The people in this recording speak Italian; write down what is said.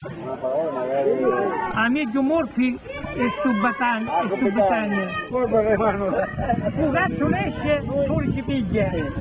Amico Morfi e su Batagna. Poi vorrei farlo. Un gatto esce, fuori si piglia.